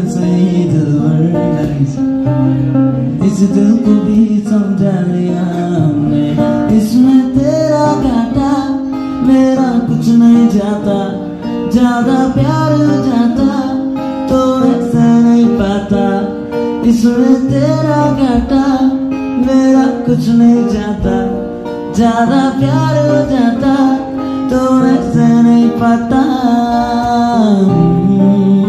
सही दिलवर, इस दिल को भी समझा लिया हमने। इसमें तेरा घाटा मेरा कुछ नहीं जाता, ज्यादा प्यार हो जाता तो ऐसा नहीं पाता। इसमें तेरा घाटा मेरा कुछ नहीं जाता, ज्यादा प्यार हो जाता तो ऐसा नहीं पाता।